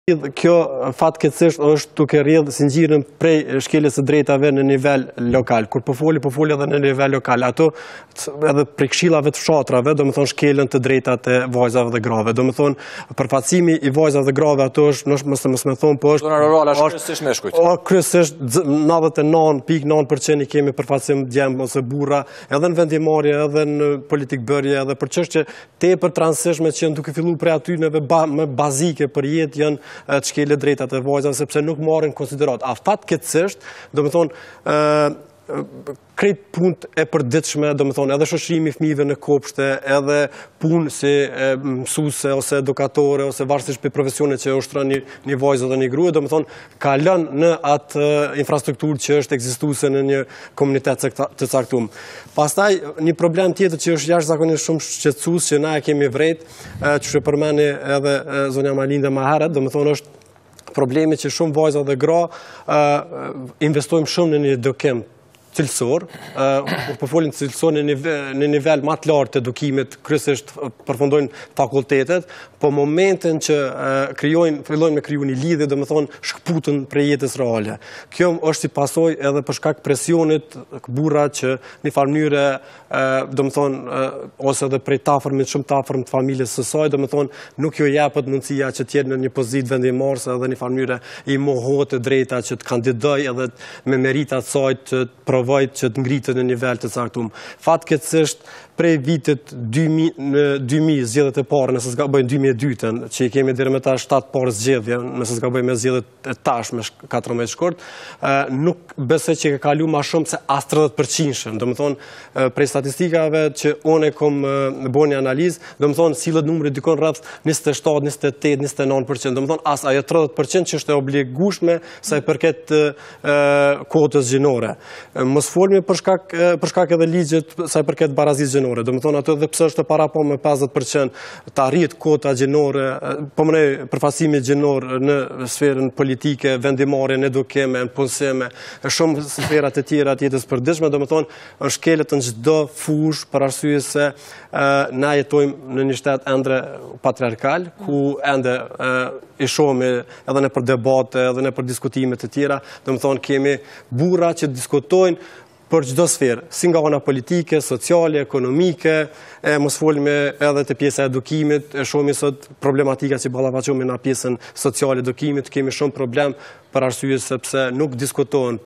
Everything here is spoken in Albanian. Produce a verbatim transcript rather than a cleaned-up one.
Kjo fatkeqësisht është duke rrjedhë zinxhirin prej shkeljes së drejtave në nivel lokal. Kur po foli, po foli edhe në nivel lokal. Ato edhe prej këshillave të fshatrave, domethënë shkelën të drejtat e vajzave dhe grave. Domethënë përfaqësimi i vajzave dhe grave ato është mos mos më thon, po është zona rurale është kryesisht meshkujt. O kryesisht nëntëdhjetë e nëntë pikë nëntë përqind i kemi përfaqësim djem ose burra, edhe në vendimarrje, edhe në politikë bërje, edhe për çështje tepër të rëndësishme që janë duke filluar prej aty neve më bazike për jetë janë të shkelje drejtat e vajzave sepse nuk marrin konsiderat. A fatkeqësisht, domethënë krejt punë e përditshme, domethënë edhe shoqërimi i fëmijëve në kopshte, edhe punë si mësuese ose edukatore ose varësisht për profesionet që ushtron një, një vajzë dhe një grua, domethënë ka lënë në atë infrastrukturë që është ekzistuese në një komunitet të caktuar. Pastaj një problem tjetër që është jashtëzakonisht shumë shqetësues që na e kemi vrejt, që e përmeni edhe zonja Malinda më herët, domethënë është problemi që shumë vajza dhe gra investojmë shumë në një edukim cilësor, kur po folim cilësor në nivel, në nivel më të lartë të edukimit, kryesisht përfundojnë fakultetet, po momentin që krijojnë, fillojnë me kriju një lidhje, domethënë shkputën prej jetës reale. Kjo është si pasojë edhe për shkak presionit burra që në farë mënyrë, domethënë ose edhe prej të afërmit, shumë të afërm të familjes së saj, domethënë nuk ju japet mundësia që të jetë në një pozitë vendimarrëse edhe në farë mënyrë i mohohet të drejta që të kandidojë edhe me meritat saj të provojë që të ngritet në nivel të caktuar. Fatkeqësisht prej vitit dy mijë zgjedhjet e para, nëse s'ka bëjnë dy mijë e dytën, që i kemi deri më tash shtatë parë zgjedhje, nëse s'ka bëjnë me zgjedhjet e tashme katërmbëdhjetë shkurt, nuk besoj që ka kaluar më shumë se as tridhjetë përqind. Domethënë prej statistikave që unë kam bënë analizë, domethënë sillet numri dikon rreth njëzet e shtatë, njëzet e tetë, njëzet e nëntë përqind. Domethënë as ajo tridhjetë përqind që është e obligueshme sa i përket kuotës gjinore. Mos folmi për shkak për shkak edhe ligjit sa i përket barazisë gjinore. Domethënë ato edhe pse është para po me pesëdhjetë përqind të arrit kota gjinore, po më përfaqësimi gjinor në sferën politike, vendimarrje, në edukim, në punësim, shumë sfera të tjera të jetës përditshme, domethënë është shkelët në çdo fushë për arsye se na jetojmë në një shtet endre patriarkal, ku ende i shohim edhe në për debate, edhe në për diskutime të tjera, domethënë kemi burra që diskutojnë për çdo sferë, si nga ana politike, sociale, ekonomike, e mos folme edhe të pjesa e edukimit, e shohim sot problematika që ballafaqohemi në pjesën sociale e edukimit, kemi shumë problem për arsye sepse nuk diskutohen